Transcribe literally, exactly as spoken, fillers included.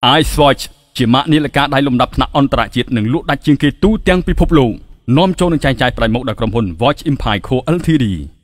iSwatch ជាម៉ាកនាឡិកាដៃលំដាប់ថ្នាក់អន្តរជាតិនិងលក់ដាច់ជាងគេទូទាំងពិភពលោកនាំចូលនឹងចែកចាយផ្នែកមុខដល់ក្រុមហ៊ុន Watch Empire Co Ltd